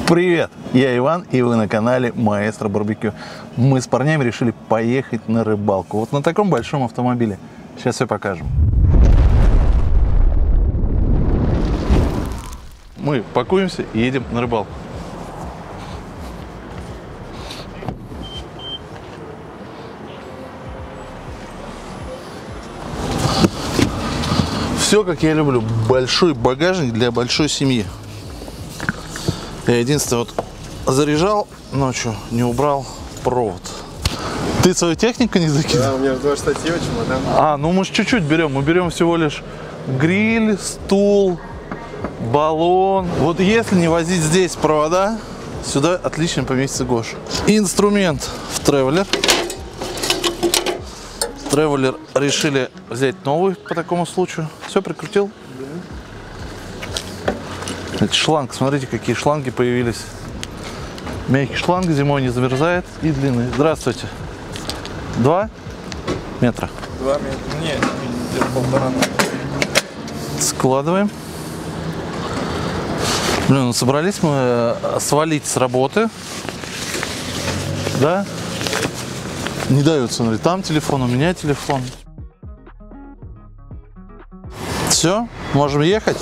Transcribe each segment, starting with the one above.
Привет, я Иван, и вы на канале Маэстро Барбекю. Мы с парнями решили поехать на рыбалку. Вот на таком большом автомобиле. Сейчас все покажем. Мы пакуемся и едем на рыбалку. Все, как я люблю. Большой багажник для большой семьи. Я единственное, вот заряжал ночью, не убрал провод. Ты свою технику не закинул? Да, у меня 2 штатива, чемодан. Ну мы же чуть-чуть берем. Мы берем всего лишь гриль, стул, баллон. Вот если не возить здесь провода, сюда отлично поместится Гоша. Инструмент в тревелер. Тревелер решили взять новый по такому случаю. Все, прикрутил. Это шланг, смотрите, какие шланги появились. Мягкий шланг, зимой не замерзает, и длинный. Здравствуйте. 2 метра. 2 метра. Нет, где-то 1,5. Складываем. Блин, ну собрались мы свалить с работы. Да? Не дают, смотри, там телефон, у меня телефон. Все, можем ехать.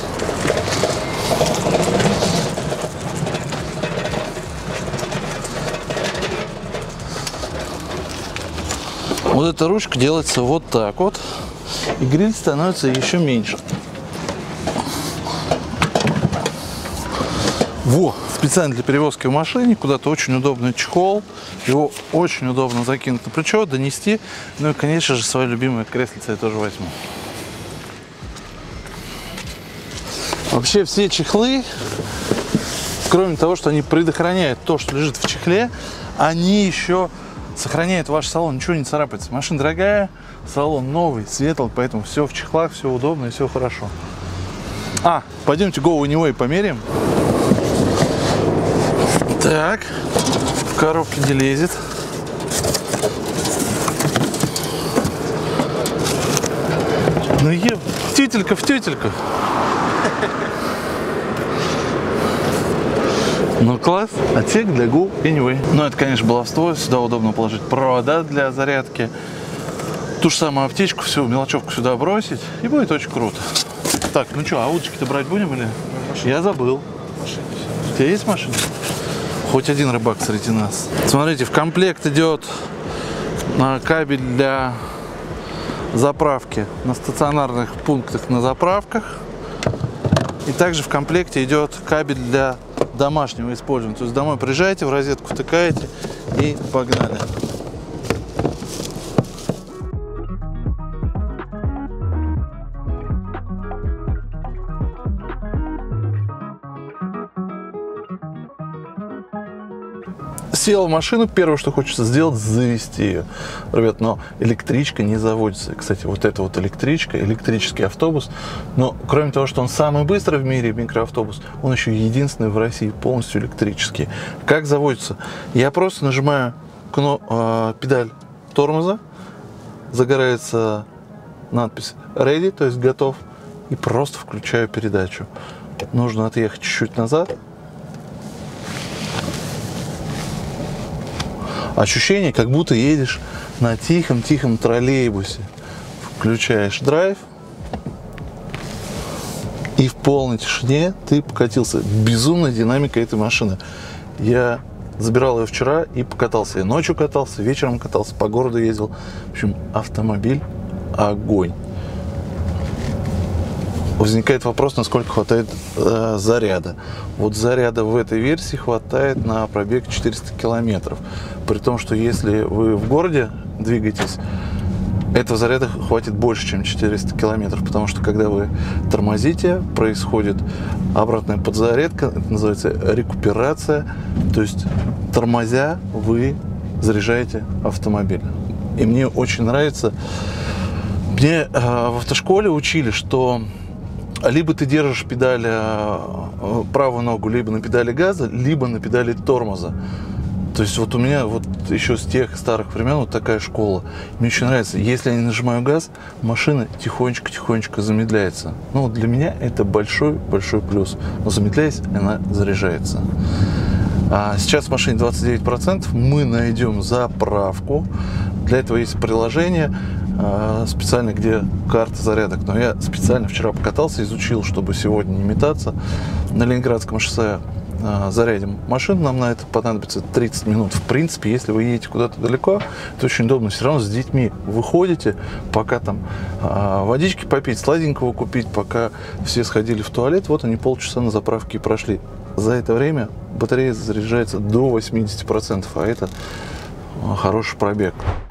Вот эта ручка делается вот так вот, и гриль становится еще меньше. Во, специально для перевозки в машине, куда-то очень удобный чехол, его очень удобно закинуть на плечо, донести, ну и, конечно же, свое любимое креслице я тоже возьму. Вообще все чехлы, кроме того, что они предохраняют то, что лежит в чехле, они еще сохраняет ваш салон, ничего не царапается. Машина дорогая, салон новый, светлый, поэтому все в чехлах, все удобно и все хорошо. Пойдемте Go Anyway померяем. Так, в коробке не лезет. Ну в тютелька, в тютельку. Ну класс, отсек для Go Anyway. Ну это, конечно, баловство, сюда удобно положить провода для зарядки, ту же самую аптечку, всю мелочевку сюда бросить, и будет очень круто. Так, ну что, а удочки-то брать будем или? Я забыл. У тебя есть машина? Хоть один рыбак среди нас. Смотрите, в комплект идет кабель для заправки на стационарных пунктах на заправках. И также в комплекте идет кабель для домашнего использования. То есть домой приезжаете, в розетку втыкаете и погнали. Сел в машину, первое, что хочется сделать, завести ее. Ребят, но электричка не заводится. Кстати, вот эта вот электричка, электрический автобус, но кроме того, что он самый быстрый в мире микроавтобус, он еще единственный в России полностью электрический. Как заводится? Я просто нажимаю педаль тормоза, загорается надпись Ready, то есть готов, и просто включаю передачу. Нужно отъехать чуть-чуть назад. Ощущение, как будто едешь на тихом-тихом троллейбусе. Включаешь драйв, и в полной тишине ты покатился. Безумная динамика этой машины. Я забирал ее вчера и покатался. Я ночью катался, вечером катался, по городу ездил. В общем, автомобиль огонь. Возникает вопрос, насколько хватает заряда. Вот заряда в этой версии хватает на пробег 400 километров. При том, что если вы в городе двигаетесь, этого заряда хватит больше, чем 400 километров. Потому что когда вы тормозите, происходит обратная подзарядка, это называется рекуперация. То есть тормозя, вы заряжаете автомобиль. И мне очень нравится. Мне в автошколе учили, что либо ты держишь педаль правую ногу, либо на педали газа, либо на педали тормоза. То есть вот у меня вот еще с тех старых времен вот такая школа. Мне очень нравится, если я не нажимаю газ, машина тихонечко-тихонечко замедляется. Ну, для меня это большой-большой плюс. Но замедляясь, она заряжается. Сейчас в машине 29%, мы найдем заправку. Для этого есть приложение специально, где карта зарядок. Но я специально вчера покатался, изучил, чтобы сегодня не метаться. На Ленинградском шоссе зарядим машину, нам на это понадобится 30 минут. В принципе, если вы едете куда-то далеко, это очень удобно. Все равно с детьми выходите, пока там водички попить, сладенького купить, пока все сходили в туалет, вот они полчаса на заправке и прошли. За это время батарея заряжается до 80%, а это хороший пробег.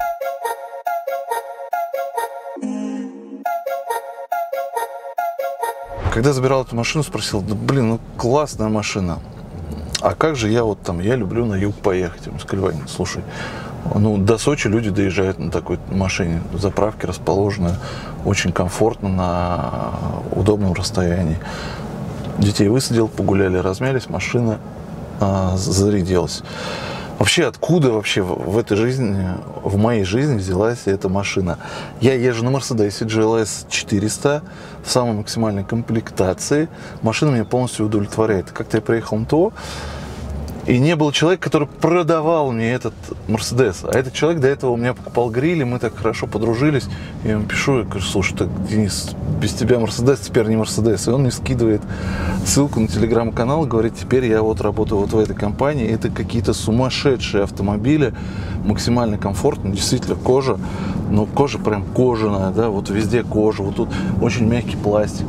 Когда забирал эту машину, спросил: да блин, ну классная машина. А как же я вот там, я люблю на юг поехать. Мы сказали: Вань, слушай, ну до Сочи люди доезжают на такой машине. Заправки расположены очень комфортно, на удобном расстоянии. Детей высадил, погуляли, размялись, машина зарядилась. Вообще, откуда вообще в этой жизни, в моей жизни взялась эта машина? Я езжу на Мерседесе GLS 400 в самой максимальной комплектации. Машина меня полностью удовлетворяет. Как-то я приехал на ТО, и не было человека, который продавал мне этот Мерседес. А этот человек до этого у меня покупал гриль, и мы так хорошо подружились. Я ему пишу, я говорю: слушай, так, Денис, без тебя Мерседес теперь не Мерседес. И он мне скидывает ссылку на телеграм-канал и говорит: теперь я вот работаю вот в этой компании. Это какие-то сумасшедшие автомобили, максимально комфортно, действительно кожа. Но кожа прям кожаная, да, вот везде кожа, вот тут очень мягкий пластик.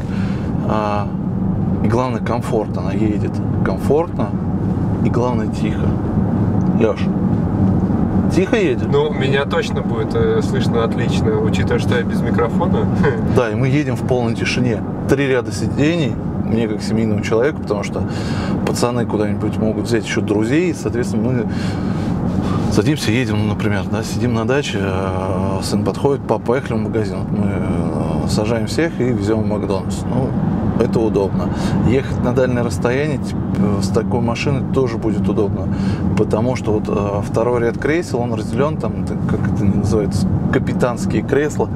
И главное, комфортно, она едет комфортно. И главное, тихо. Леш, тихо едет? Ну, меня точно будет слышно отлично, учитывая, что я без микрофона. Да, и мы едем в полной тишине. 3 ряда сидений, мне как семейному человеку, потому что пацаны куда-нибудь могут взять еще друзей, соответственно, мы садимся, едем, например, да, сидим на даче, сын подходит: папа, поехали в магазин. Мы сажаем всех и везем в Макдональдс. Ну, это удобно. Ехать на дальнее расстояние с такой машиной тоже будет удобно, потому что вот второй ряд кресел, он разделен, там, как это называется, капитанские кресла,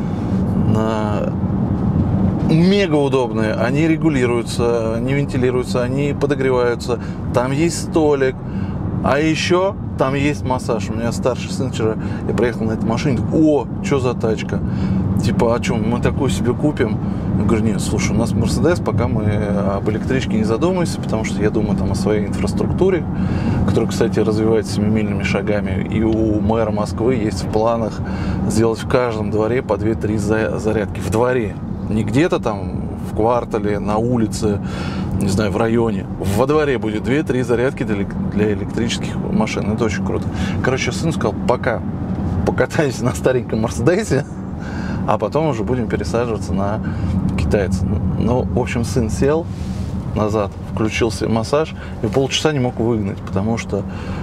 мега удобные. Они регулируются, они вентилируются, они подогреваются. Там есть столик. А еще там есть массаж. У меня старший сын вчера, я приехал на этой машине, о, что за тачка? Типа, о чем? Мы такую себе купим? Я говорю: нет, слушай, у нас Мерседес, пока мы об электричке не задумаемся, потому что я думаю там о своей инфраструктуре, которая, кстати, развивается семимильными шагами. И у мэра Москвы есть в планах сделать в каждом дворе по 2-3 зарядки. В дворе. Не где-то там в квартале, на улице, не знаю, в районе. Во дворе будет 2-3 зарядки для электрических машин. Это очень круто. Короче, сын сказал: пока покатаемся на стареньком Мерседесе, а потом уже будем пересаживаться на китайца. Ну, в общем, сын сел назад, включился массаж, и полчаса не мог выгнать, потому что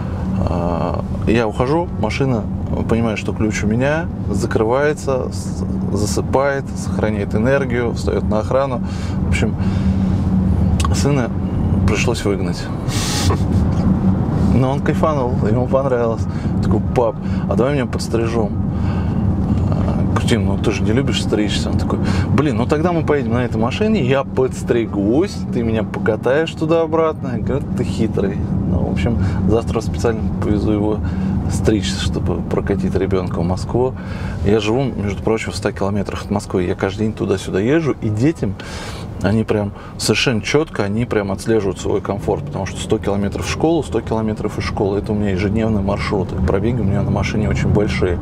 я ухожу, машина, понимает, что ключ у меня, закрывается, засыпает, сохраняет энергию, встает на охрану. В общем, сына пришлось выгнать. Но он кайфанул, ему понравилось. Такой: пап, а давай меня подстрижем. Дим, ну ты же не любишь стричься. Он такой: блин, ну тогда мы поедем на этой машине, я подстригусь, ты меня покатаешь туда-обратно. Я говорю: ты хитрый. Ну, в общем, завтра специально повезу его стричься, чтобы прокатить ребенка в Москву. Я живу, между прочим, в 100 километрах от Москвы. Я каждый день туда-сюда езжу, и детям, они прям совершенно четко, они прям отслеживают свой комфорт, потому что 100 километров в школу, 100 километров из школы. Это у меня ежедневный маршрут. Пробеги у меня на машине очень большие.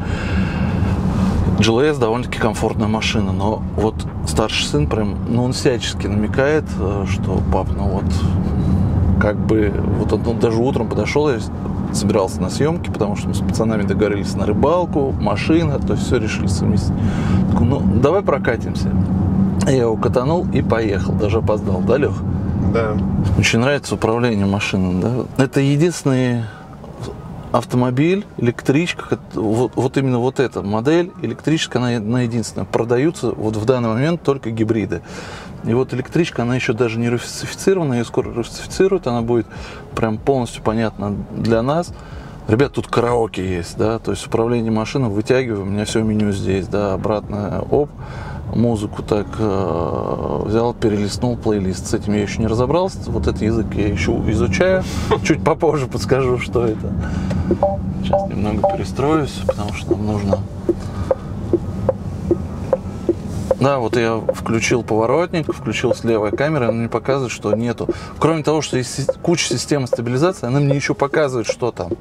GLS довольно-таки комфортная машина, но вот старший сын прям, ну он всячески намекает, что: пап, ну вот, как бы, вот он даже утром подошел, я собирался на съемки, потому что мы с пацанами договорились на рыбалку, машина, то есть все решили совместить. Такой: ну давай прокатимся. Я его катанул и поехал, даже опоздал, да, Лех? Да. Очень нравится управление машиной, да? Это единственный автомобиль, электричка, вот именно вот эта модель электрическая, она единственная. Продаются вот в данный момент только гибриды. И вот электричка, она еще даже не русифицирована, ее скоро русифицируют, она будет прям полностью понятна для нас. Ребят, тут караоке есть, да, то есть управление машиной, вытягиваю, у меня все меню здесь, да, обратно, оп, музыку так взял, перелистнул плейлист. С этим я еще не разобрался. Вот этот язык я еще изучаю. Чуть попозже подскажу, что это. Сейчас немного перестроюсь, потому что нам нужно... Да, вот я включил поворотник, включил с левой камеры, она мне показывает, что нету. Кроме того, что есть куча системы стабилизации, она мне еще показывает, что там.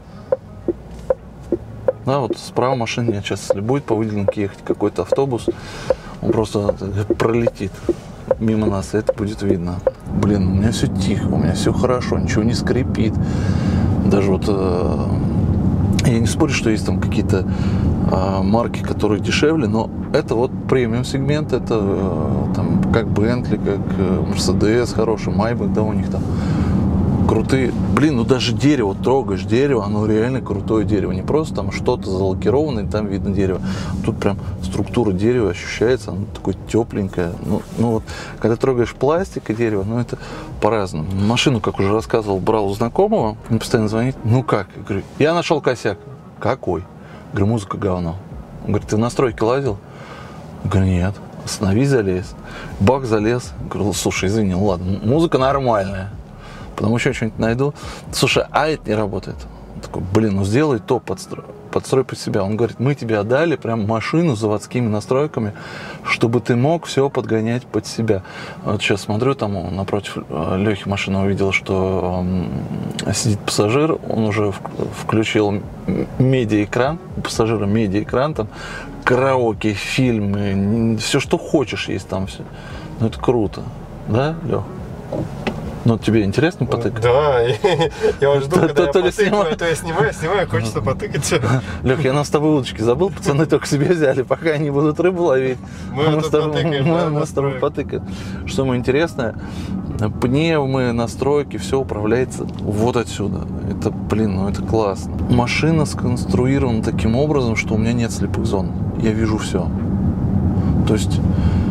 Да, вот справа машина нет. Сейчас, если будет по выделенке ехать какой-то автобус, он просто пролетит мимо нас, и это будет видно. Блин, у меня все тихо, у меня все хорошо, ничего не скрипит. Даже вот... Я не спорю, что есть там какие-то марки, которые дешевле, но это вот премиум сегмент, это там как Bentley, как Mercedes хороший, Maybach, да, у них там крутые. Блин, ну даже дерево, трогаешь дерево, оно реально крутое дерево, не просто там что-то залакированное, там видно дерево. Тут прям структура дерева ощущается, оно такое тепленькое. Ну вот, когда трогаешь пластик и дерево, ну это по-разному. Машину, как уже рассказывал, брал у знакомого, он постоянно звонит, ну как? Я говорю, я нашел косяк. Какой? Говорю, музыка говно. Он говорит, ты в настройки лазил? Я говорю, нет. Остановись, залез. Бак залез. Я говорю, слушай, извини, ну ладно, музыка нормальная. Потом еще что-нибудь найду. Слушай, а это не работает. Он такой, блин, ну сделай то, подстрой под себя. Он говорит, мы тебе отдали прям машину с заводскими настройками, чтобы ты мог все подгонять под себя. Вот сейчас смотрю, там напротив Лехи машины увидел, что сидит пассажир, он уже включил медиаэкран, у пассажира медиаэкран, там караоке, фильмы, все, что хочешь есть там все. Ну это круто, да, Лех? Ну, тебе интересно потыкать? Да, я вот жду, когда я потыкаю, то я снимаю, хочется потыкать. Лех, я с тобой удочки забыл, пацаны только себе взяли, пока они будут рыбу ловить. Мы с тобой потыкаем. Что самое интересное, пневмы, настройки, все управляется вот отсюда. Это, блин, ну это классно. Машина сконструирована таким образом, что у меня нет слепых зон. Я вижу все. То есть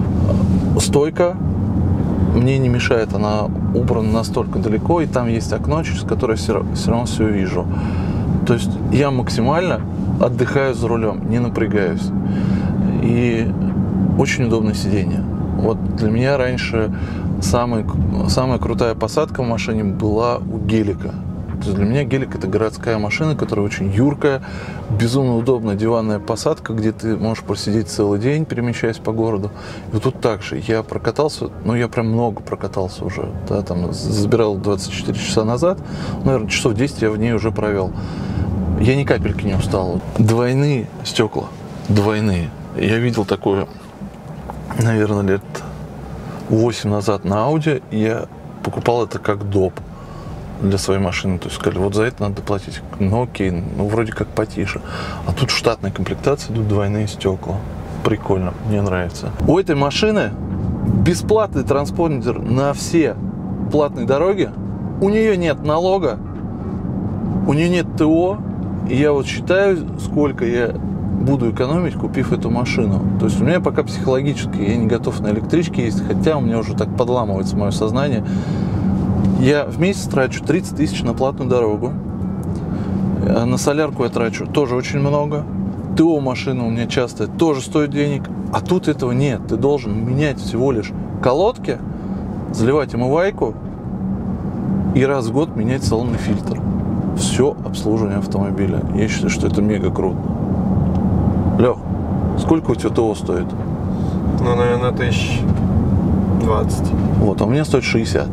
стойка мне не мешает, она убрана настолько далеко, и там есть окно, через которое все равно все вижу. То есть я максимально отдыхаю за рулем, не напрягаюсь. И очень удобное сиденье. Вот для меня раньше самая крутая посадка в машине была у Гелика. То есть для меня Гелик — это городская машина, которая очень юркая, безумно удобная диванная посадка, где ты можешь просидеть целый день, перемещаясь по городу. И вот тут так же. Я прокатался, ну я прям много прокатался уже. Да, там забирал 24 часа назад, наверное, часов 10 я в ней уже провел. Я ни капельки не устал. Двойные стекла, двойные. Я видел такое, наверное, лет 8 назад на Audi. Я покупал это как доп для своей машины. То есть сказали, вот за это надо платить. Ну окей, ну вроде как потише. А тут в штатной комплектации идут двойные стекла. Прикольно, мне нравится. У этой машины бесплатный транспондер на все платные дороги. У нее нет налога, у нее нет ТО. И я вот считаю, сколько я буду экономить, купив эту машину. То есть у меня пока психологически я не готов на электричке ездить, хотя у меня уже так подламывается мое сознание. Я в месяц трачу 30 тысяч на платную дорогу. На солярку я трачу тоже очень много. ТО машина у меня часто тоже стоит денег. А тут этого нет. Ты должен менять всего лишь колодки, заливать омывайку и раз в год менять салонный фильтр. Все обслуживание автомобиля. Я считаю, что это мега круто. Лех, сколько у тебя ТО стоит? Ну, наверное, 1020. Вот, а у меня стоит 60.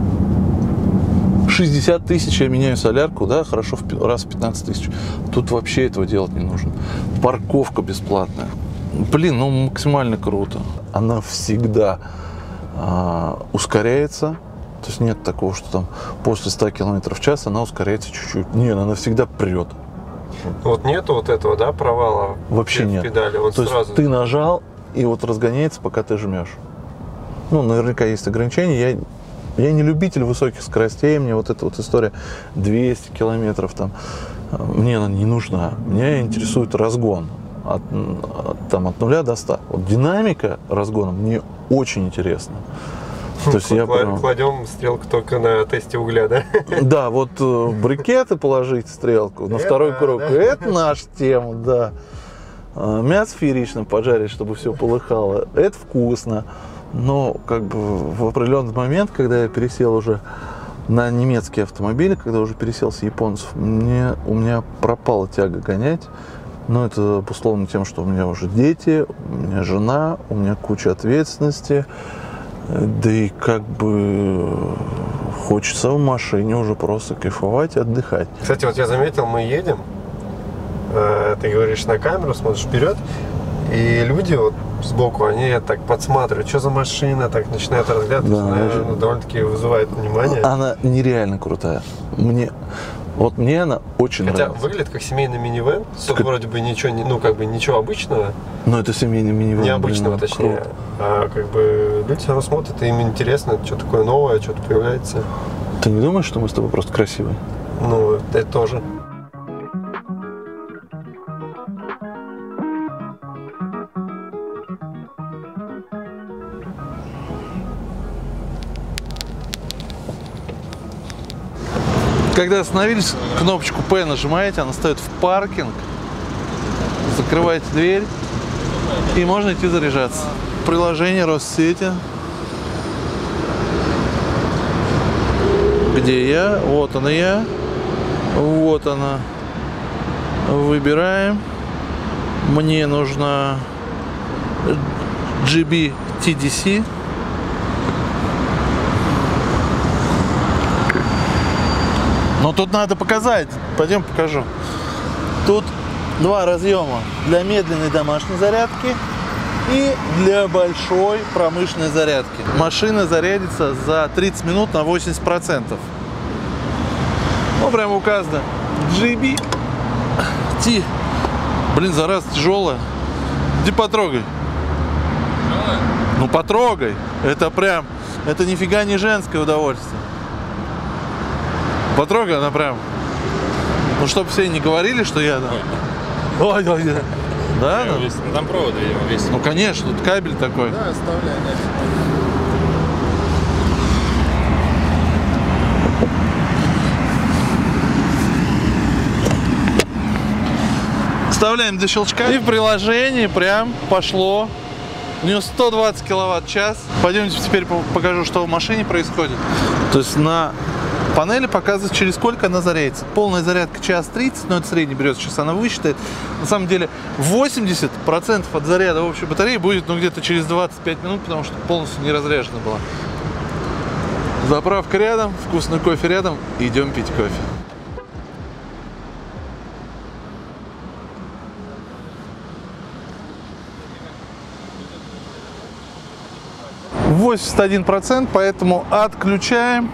60 тысяч я меняю солярку, да, хорошо, раз в 15 тысяч. Тут вообще этого делать не нужно. Парковка бесплатная. Блин, ну максимально круто. Она всегда ускоряется. То есть нет такого, что там после 100 км в час она ускоряется чуть-чуть. Нет, она всегда прет. Вот нету вот этого, да, провала? Вообще нет. Педали, вот то сразу. есть ты нажал, и вот разгоняется, пока ты жмешь. Ну, наверняка есть ограничения. Я не любитель высоких скоростей, мне вот эта вот история 200 километров там, мне она не нужна. Меня интересует разгон от 0 до 100. Вот динамика разгона мне очень интересна. То есть я кладем стрелку только на тесте угля, да? Да, вот брикеты положить стрелку на второй круг, это наша тема, да. Мясо феерично пожарить, чтобы все полыхало. Это вкусно. Но как бы в определенный момент, когда я пересел уже на немецкие автомобили, когда уже пересел с японцев, у меня пропала тяга гонять. Но это обусловлено тем, что у меня уже дети, у меня жена, у меня куча ответственности. Да и как бы хочется в машине уже просто кайфовать и отдыхать. Кстати, вот я заметил, мы едем, ты говоришь на камеру, смотришь вперед, и люди вот сбоку, они так подсматривают, что за машина, так начинают разглядывать, Да, она довольно-таки вызывает внимание. Она нереально крутая. Мне она очень Хотя нравится. выглядит как семейный минивэн, тут вроде бы ничего, ну как бы ничего обычного, Но это семейный минивэн. необычного блин, точнее, круто. а как бы люди все равно смотрят, и им интересно, что такое новое, что-то появляется. Ты не думаешь, что мы с тобой просто красивые? Ну, это тоже. Когда остановились, кнопочку P нажимаете, она ставит в паркинг, закрываете дверь и можно идти заряжаться. Приложение Россети. Где я? Вот она я. Вот она. Выбираем. Мне нужна GB TDC. Но тут надо показать. Пойдем покажу. Тут два разъема для медленной домашней зарядки и для большой промышленной зарядки. Машина зарядится за 30 минут на 80%. Ну, прямо указано. GB T. Блин, зараза тяжелая. Иди потрогай. Ну, потрогай. Это прям, это нифига не женское удовольствие. Потрогай, она прям. Ну, чтобы все не говорили, что я... Ой, ой, ой. Да? Ну, там проводы весь. Ну, конечно, тут кабель такой. Да, оставляй, да. Вставляем до щелчка. И в приложении прям пошло. У нее 120 киловатт-час. Пойдемте теперь покажу, что в машине происходит. То есть на панели показывает, через сколько она зарядится. Полная зарядка час 30, но это средний берет, сейчас она высчитает. На самом деле 80% от заряда общей батареи будет где-то через 25 минут, потому что полностью не разряжена была. Заправка рядом, вкусный кофе рядом, идем пить кофе. 81%, поэтому отключаем.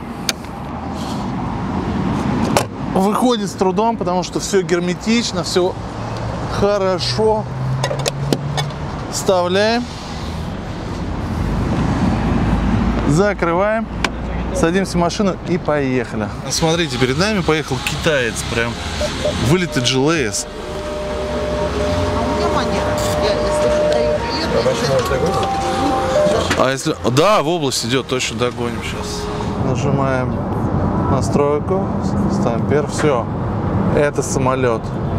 Выходит с трудом, потому что все герметично, все хорошо. Вставляем. Закрываем. Садимся в машину и поехали. Смотрите, перед нами поехал китаец, прям вылитый GLS. А если... Да, в область идет, точно догоним сейчас. Нажимаем настройку, ставим первый, все. Это самолет.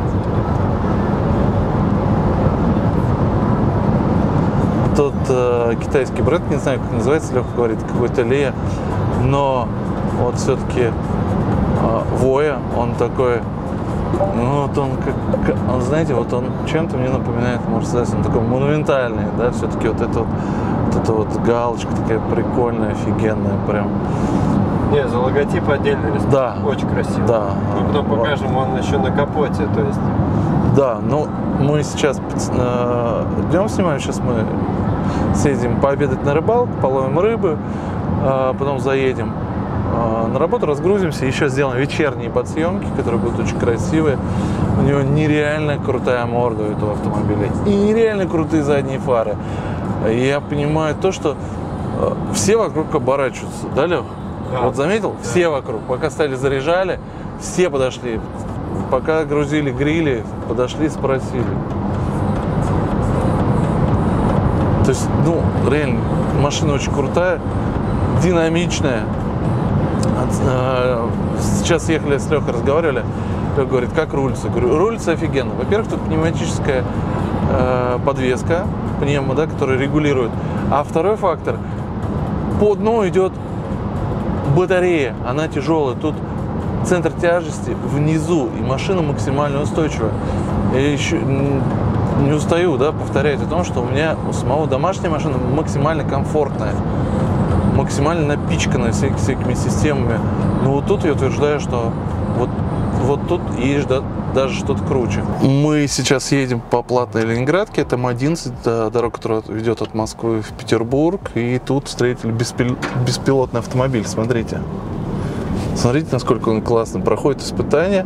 Тут китайский бренд, не знаю, как называется, Леха говорит, какой-то Лея. Но вот все-таки Воя, он такой, ну вот он, он, знаете, вот он чем-то мне напоминает Мерседес, он такой монументальный, да, все-таки вот эта вот галочка такая прикольная, офигенная, прям. Не, за логотип отдельно рисунок. Да. Очень красиво. Да. Мы потом покажем, он еще на капоте, то есть. Да, ну мы сейчас днем снимаем, сейчас мы съездим пообедать на рыбалку, половим рыбы, потом заедем на работу, разгрузимся, еще сделаем вечерние подсъемки, которые будут очень красивые. У него нереально крутая морда у этого автомобиля и нереально крутые задние фары. И я понимаю то, что все вокруг оборачиваются, да, Лех? Да. Вот заметил? Да. Все вокруг. Пока стали заряжали, все подошли. Пока грузили грили, подошли, спросили. То есть, ну, реально, машина очень крутая, динамичная. Сейчас ехали с Лехой, разговаривали. Леха говорит, как рулится? Говорю, рулится офигенно. Во-первых, тут пневматическая подвеска пневмо, да, которая регулирует. А второй фактор, по дну идет батарея, она тяжелая. Тут центр тяжести внизу, и машина максимально устойчивая. Я еще не устаю, да, повторять о том, что у меня у самого домашняя машина максимально комфортная, максимально напичканная всякими системами. Но вот тут я утверждаю, что вот тут есть даже что-то круче. Мы сейчас едем по платной Ленинградке, это М11, дорога, которая ведет от Москвы в Петербург, и тут встретили беспилотный автомобиль, смотрите. Смотрите, насколько он классно проходит испытания.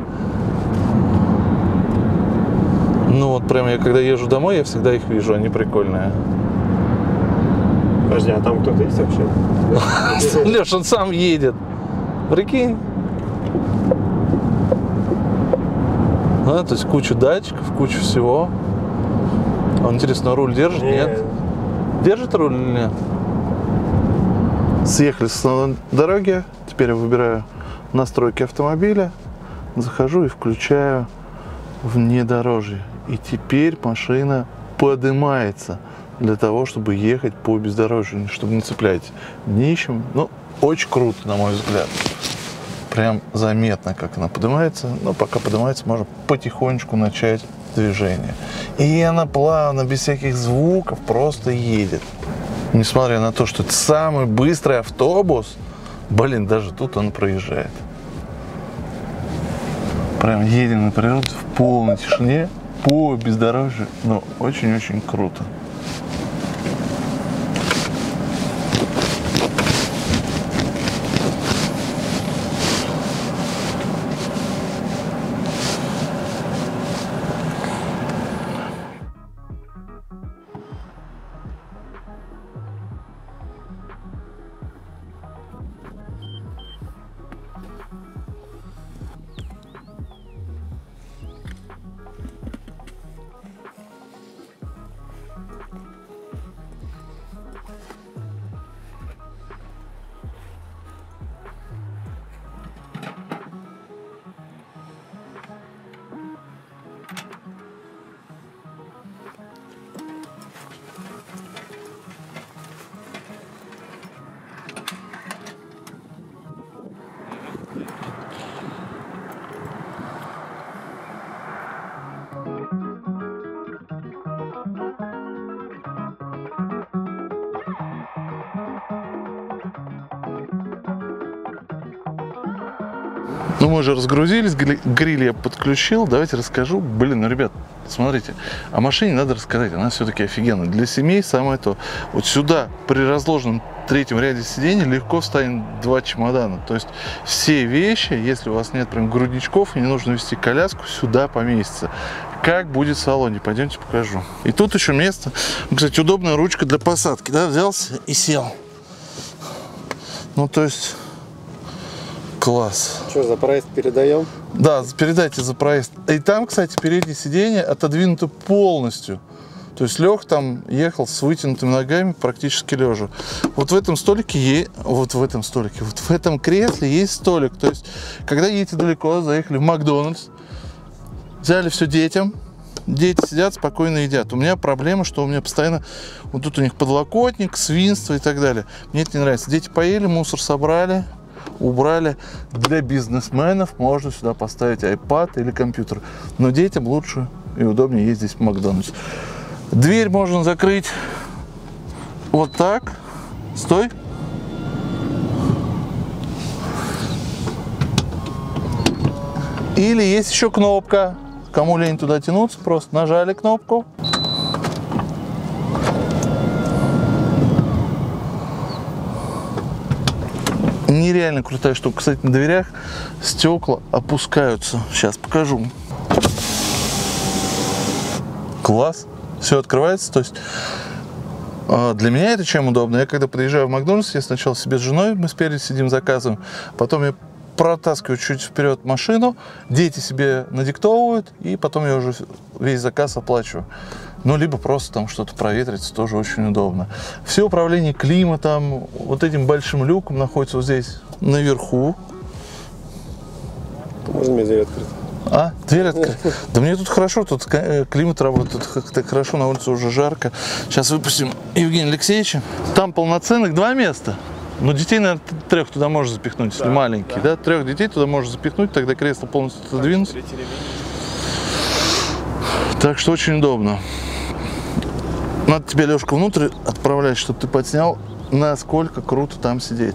Ну вот прям я когда езжу домой, я всегда их вижу, они прикольные. Подожди, а там кто-то есть вообще? Леш, он сам едет. Прикинь. То есть куча датчиков, куча всего. Он, интересно, руль держит? Нет. Держит руль или нет? Съехали с основной дороги. Теперь я выбираю настройки автомобиля. Захожу и включаю внедорожье. И теперь машина поднимается для того, чтобы ехать по бездорожью, чтобы не цеплять днищем. Ну, очень круто, на мой взгляд. Прям заметно, как она поднимается. Но пока поднимается, можно потихонечку начать движение. И она плавно, без всяких звуков, просто едет. Несмотря на то, что это самый быстрый автобус, блин, даже тут он проезжает. Прям едем на природу в полной тишине, по бездорожью. Ну, очень-очень круто. Ну, мы уже разгрузились, гриль я подключил. Давайте расскажу. Блин, ну, ребят, смотрите, о машине надо рассказать. Она все-таки офигенная. Для семей самое то. Вот сюда, при разложенном третьем ряде сидений, легко встанет 2 чемодана. То есть все вещи, если у вас нет прям грудничков и не нужно вести коляску, сюда поместится. Как будет в салоне? Пойдемте покажу. И тут еще место. Кстати, удобная ручка для посадки. Да, взялся и сел. Ну, то есть... Класс. Что, за проезд передаем? Да, передайте за проезд. И там, кстати, переднее сиденье отодвинуто полностью. То есть Лех там ехал с вытянутыми ногами, практически лежа. Вот в этом столике, вот в этом кресле есть столик. То есть, когда едете далеко, заехали в Макдональдс, взяли все детям, дети сидят, спокойно едят. У меня проблема, что у меня постоянно, вот тут у них подлокотник, свинство и так далее. Мне это не нравится. Дети поели, мусор собрали, убрали. Для бизнесменов можно сюда поставить iPad или компьютер. Но детям лучше и удобнее ездить в Макдональдс. Дверь можно закрыть вот так. Стой. Или есть еще кнопка. Кому лень туда тянуться, просто нажали кнопку. Нереально крутая штука. Кстати, на дверях стекла опускаются. Сейчас покажу. Класс. Все открывается. То есть для меня это чем удобно. Я когда приезжаю в Макдональдс, я сначала себе с женой, мы спереди сидим, заказываем. Потом я протаскиваю чуть вперед машину, дети себе надиктовывают, и потом я уже весь заказ оплачиваю. Ну, либо просто там что-то проветрится, тоже очень удобно. Все управление климатом, вот этим большим люком находится вот здесь наверху. Можно мне дверь открыть? А, дверь открыта. Да мне тут хорошо, тут климат работает, тут как-то хорошо, на улице уже жарко. Сейчас выпустим Евгения Алексеевича. Там полноценных 2 места. Но детей, наверное, 3 туда можешь запихнуть, если маленькие, да? 3 детей туда можешь запихнуть, тогда кресло полностью отодвинуть. Так что очень удобно. Надо тебя, Лешка, внутрь отправлять, чтобы ты подснял, насколько круто там сидеть.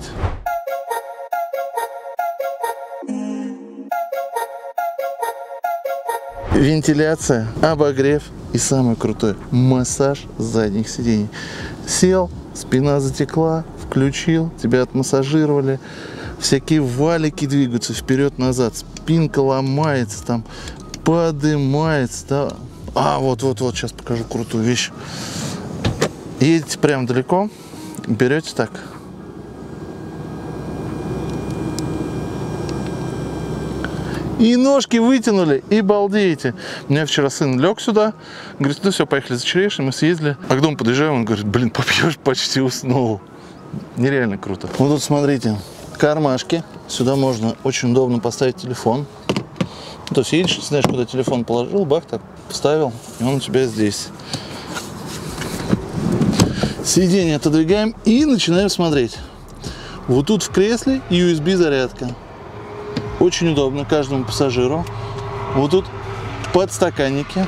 Вентиляция, обогрев и самое крутое – массаж задних сидений. Сел, спина затекла, включил, тебя отмассажировали, всякие валики двигаются вперед-назад, спинка ломается, там подымается. Да. А, вот, сейчас покажу крутую вещь. Едете прям далеко, берете так. И ножки вытянули, и балдеете. У меня вчера сын лег сюда, говорит, ну все, поехали за черешней, мы съездили. А к дому подъезжаем, он говорит, блин, попьешь, почти уснул. Нереально круто. Вот тут смотрите, кармашки. Сюда можно очень удобно поставить телефон. То есть едешь, знаешь, куда телефон положил, бах, так вставил, и он у тебя здесь. Сиденье отодвигаем и начинаем смотреть. Вот тут в кресле USB зарядка. Очень удобно каждому пассажиру. Вот тут подстаканники.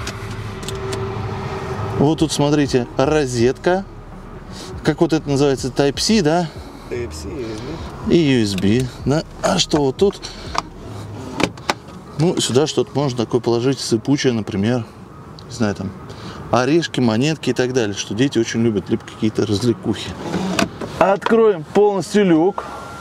Вот тут, смотрите, розетка. Как вот это называется? Type-C, да? Type-C, USB. И USB, да. А что вот тут? Ну, сюда что-то можно такое положить, сыпучее, например. Не знаю, там, орешки, монетки и так далее. Что дети очень любят, либо какие-то развлекухи. Откроем полностью люк.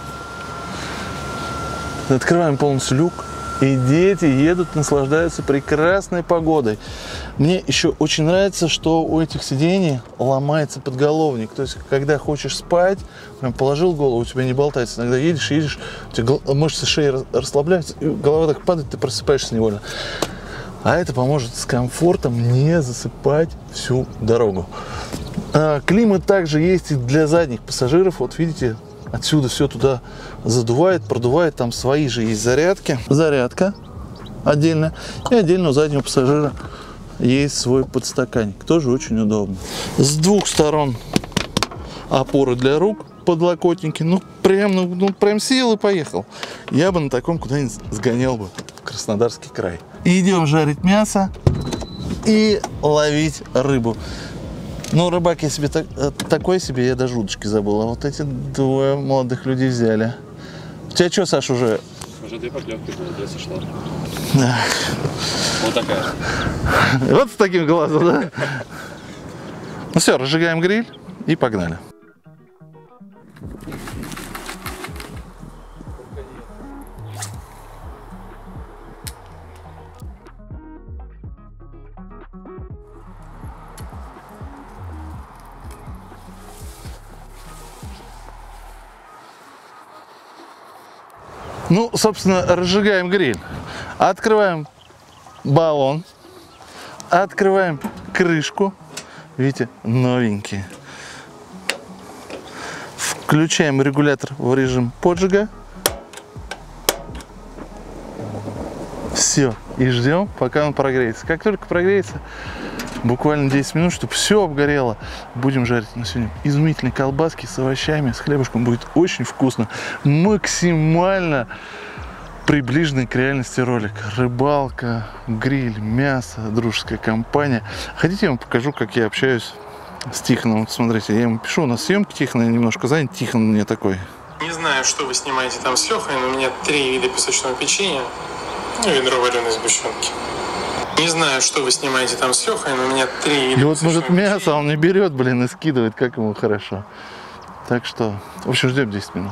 Открываем полностью люк, и дети едут, наслаждаются прекрасной погодой. Мне еще очень нравится, что у этих сидений ломается подголовник. То есть, когда хочешь спать, прям положил голову, у тебя не болтается. Иногда едешь, у тебя мышцы шеи расслабляются, и голова так падает, ты просыпаешься невольно. А это поможет с комфортом не засыпать всю дорогу. Климат также есть и для задних пассажиров. Вот видите, отсюда все туда задувает, продувает. Там свои же есть зарядки. Зарядка отдельно. И отдельно у заднего пассажира есть свой подстаканник. Тоже очень удобно. С двух сторон опоры для рук, подлокотники. Ну, прям сел и поехал. Я бы на таком куда-нибудь сгонял бы в Краснодарский край. Идем жарить мясо и ловить рыбу. Ну, рыбак я себе такой себе, я даже удочки забыл. А вот эти 2 молодых людей взяли. У тебя что, Саш, уже? Уже 2 поклевки было, 2 сошла. Да. Вот такая. Вот с таким глазом, да? Ну все, разжигаем гриль и погнали. Ну, собственно, разжигаем гриль. Открываем баллон. Открываем крышку. Видите, новенькие. Включаем регулятор в режим поджига. Все. И ждем, пока он прогреется. Как только прогреется, буквально 10 минут, чтобы все обгорело, будем жарить. На сегодня изумительные колбаски с овощами, с хлебушком. Будет очень вкусно. Максимально приближенный к реальности ролик. Рыбалка, гриль, мясо, дружеская компания. Хотите, я вам покажу, как я общаюсь с Тихоном. Вот смотрите, я ему пишу, у нас съемки, Тихон, я немножко занят. Тихон мне такой. Не знаю, что вы снимаете там с Лехой, но у меня 3 вида песочного печенья и ведро вареной сгущенки. Не знаю, что вы снимаете там с Лехой, но у меня 3 вида. И вот, может, мясо он не берет, блин, и скидывает, как ему хорошо. Так что, в общем, ждем 10 минут.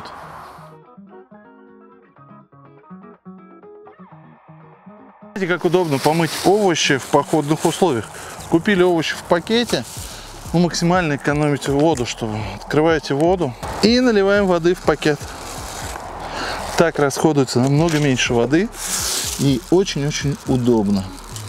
Знаете, как удобно помыть овощи в походных условиях. Купили овощи в пакете, ну, максимально экономите воду, чтобы открываете воду и наливаем воды в пакет. Так расходуется намного меньше воды и очень-очень удобно.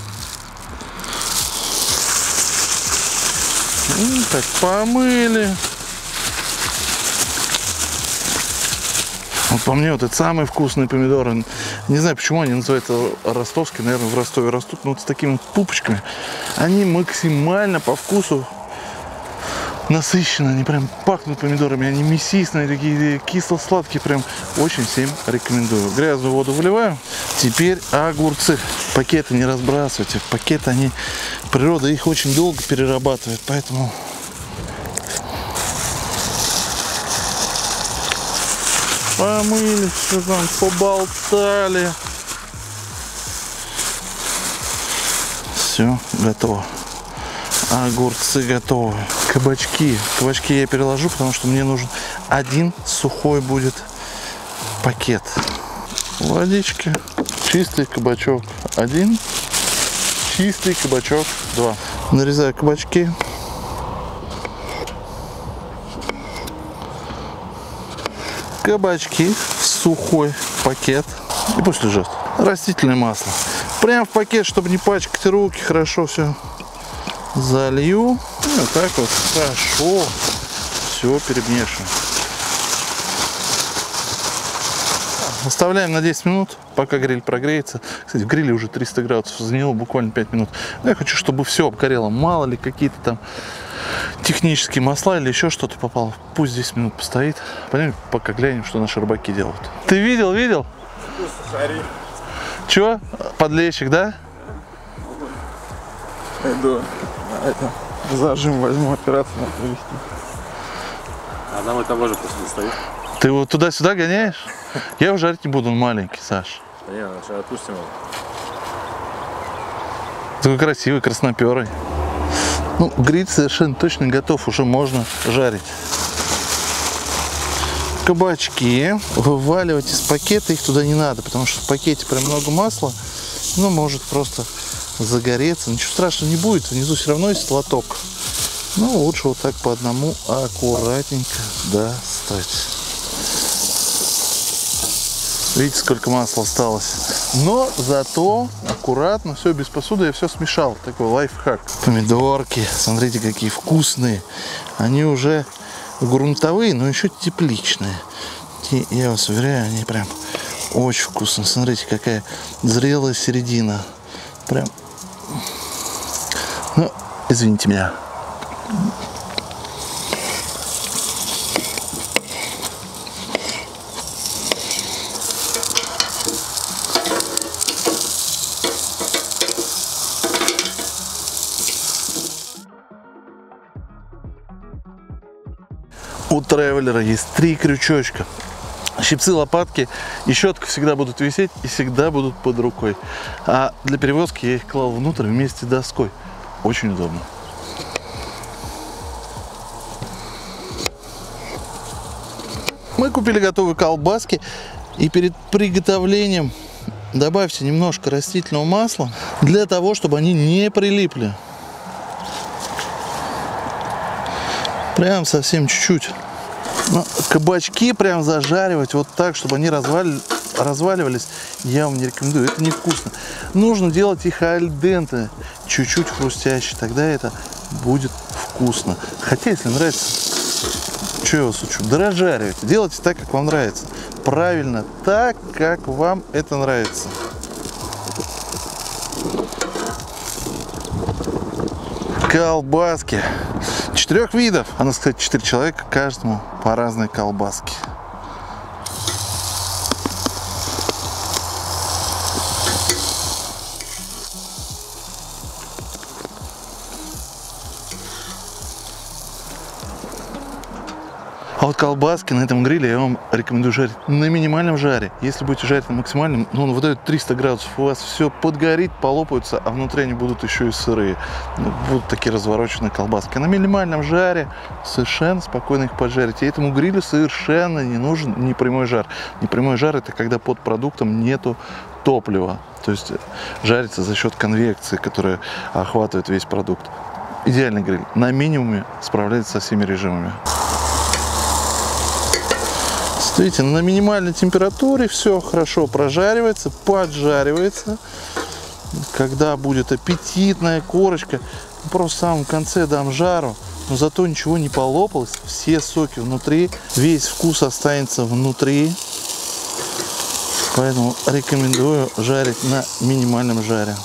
Так, помыли. Вот по мне, вот это самые вкусные помидоры. Не знаю, почему они называются ростовские. Наверное, в Ростове растут. Но вот с такими вот пупочками. Они максимально по вкусу насыщенно. Они прям пахнут помидорами. Они мясистые, такие кисло-сладкие. Прям очень всем рекомендую. Грязную воду выливаю. Теперь огурцы. Пакеты не разбрасывайте. Пакеты, они... Природа их очень долго перерабатывает. Поэтому... Помыли, все там, поболтали. Все, готово. Огурцы готовы. Кабачки. Кабачки я переложу, потому что мне нужен один сухой будет пакет. Водички. Чистый кабачок 1. Чистый кабачок 2. Нарезаю кабачки. Кабачки в сухой пакет. И пусть лежат. Растительное масло. Прям в пакет, чтобы не пачкать руки. Хорошо все залью. И вот так вот хорошо все перемешиваем. Оставляем на 10 минут, пока гриль прогреется. Кстати, в гриле уже 300 градусов. Заняло буквально 5 минут. Но я хочу, чтобы все обгорело. Мало ли какие-то там технические масла или еще что-то попало. Пусть 10 минут постоит. Пойдем пока глянем, что наши рыбаки делают. Ты видел? Видел? Че? Подлещик, да? Пойду. Это, зажим возьму, операцию надо провести. А нам это тоже просто не стоит. Ты его туда-сюда гоняешь? Я его жарить не буду, он маленький, Саш. Не, сейчас отпустим его. Такой красивый, красноперый. Ну, гриль совершенно точно готов, уже можно жарить. Кабачки вываливать из пакета, их туда не надо, потому что в пакете прям много масла, ну, может просто загореться. Ничего страшного не будет, внизу все равно есть лоток. Ну, лучше вот так по одному аккуратненько достать. Видите, сколько масла осталось. Но зато аккуратно, все без посуды, я все смешал. Такой лайфхак. Помидорки, смотрите, какие вкусные. Они уже грунтовые, но еще тепличные. И я вас уверяю, они прям очень вкусные. Смотрите, какая зрелая середина. Прям, ну, извините меня. У Тревелера есть 3 крючочка. Щипцы, лопатки и щетка всегда будут висеть и всегда будут под рукой. А для перевозки я их клал внутрь вместе с доской. Очень удобно. Мы купили готовые колбаски. И перед приготовлением добавьте немножко растительного масла для того, чтобы они не прилипли. Прям совсем чуть-чуть. Но кабачки прям зажаривать вот так, чтобы они разваливались, я вам не рекомендую. Это невкусно. Нужно делать их аль денте, чуть-чуть хрустящие. Тогда это будет вкусно. Хотя, если нравится, что я вас учу? Дорожаривайте. Делайте так, как вам нравится. Правильно, так, как вам это нравится. Колбаски 4 видов, а надо сказать 4 человека, каждому по разной колбаске. А вот колбаски на этом гриле я вам рекомендую жарить на минимальном жаре. Если будете жарить на максимальном, ну, он выдает 300 градусов, у вас все подгорит, полопаются, а внутри они будут еще и сырые. Ну, будут такие развороченные колбаски. На минимальном жаре совершенно спокойно их поджарить. И этому грилю совершенно не нужен непрямой жар. Непрямой жар — это когда под продуктом нету топлива. То есть жарится за счет конвекции, которая охватывает весь продукт. Идеальный гриль. На минимуме справляется со всеми режимами. Видите, на минимальной температуре все хорошо прожаривается, поджаривается. Когда будет аппетитная корочка, просто в самом конце дам жару, но зато ничего не полопалось, все соки внутри, весь вкус останется внутри. Поэтому рекомендую жарить на минимальном жаре.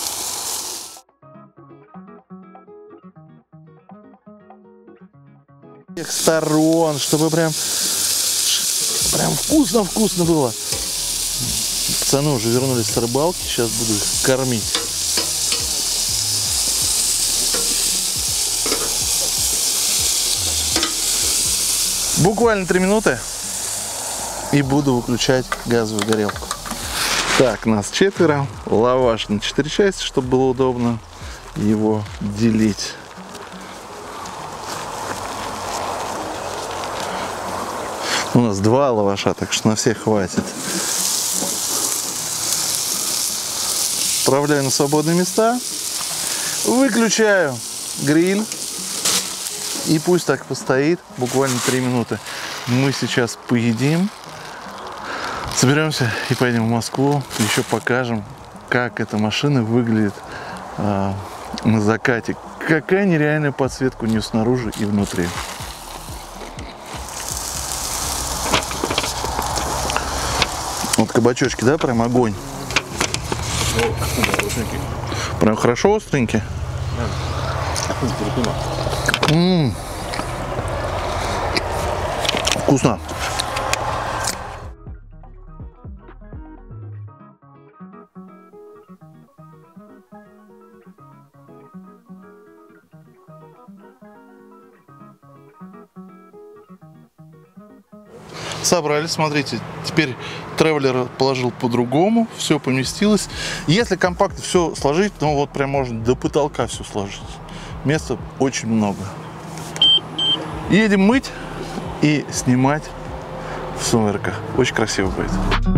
С всех сторон, чтобы прям вкусно-вкусно было. Пацаны уже вернулись с рыбалки, сейчас буду их кормить. Буквально 3 минуты и буду выключать газовую горелку. Так, нас 4, лаваш на 4 части, чтобы было удобно его делить. У нас 2 лаваша, так что на всех хватит. Отправляю на свободные места, выключаю гриль и пусть так постоит буквально 3 минуты. Мы сейчас поедим, соберемся и поедем в Москву, еще покажем, как эта машина выглядит на закате, какая нереальная подсветка у нее снаружи и внутри. Вот кабачочки, да, прям огонь. Прям хорошо остренькие. Вкусно. Собрались, смотрите, теперь тревелер положил по-другому, все поместилось. Если компактно все сложить, ну вот прям можно до потолка все сложить. Места очень много. Едем мыть и снимать в сумерках. Очень красиво будет.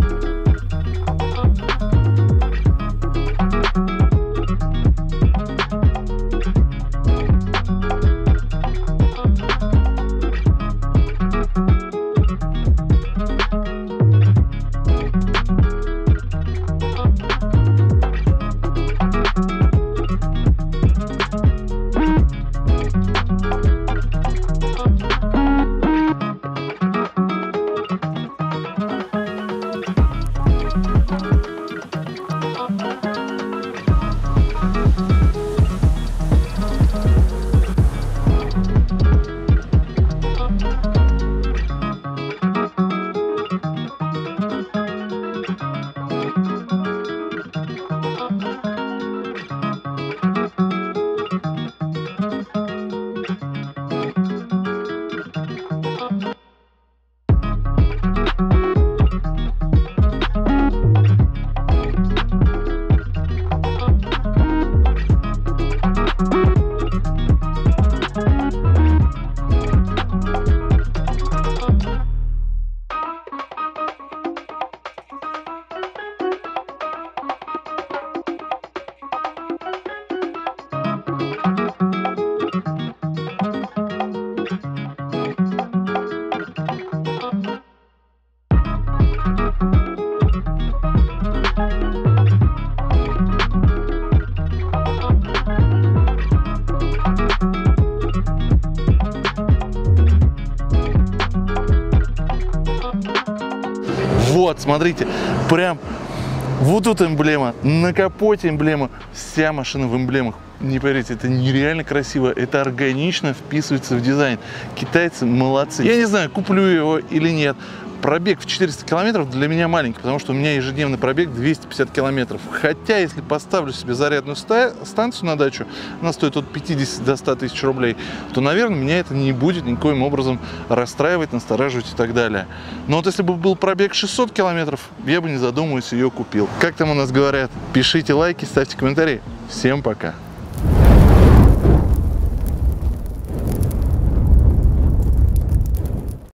Вот, смотрите, прям вот тут эмблема, на капоте эмблема, вся машина в эмблемах. Не поверите, это нереально красиво, это органично вписывается в дизайн. Китайцы молодцы. Я не знаю, куплю его или нет. Пробег в 400 километров для меня маленький, потому что у меня ежедневный пробег 250 километров. Хотя, если поставлю себе зарядную станцию на дачу, она стоит от 50 до 100 тысяч рублей, то, наверное, меня это не будет никоим образом расстраивать, настораживать и так далее. Но вот если бы был пробег 600 километров, я бы, не задумываясь, ее купил. Как там у нас говорят, пишите лайки, ставьте комментарии. Всем пока!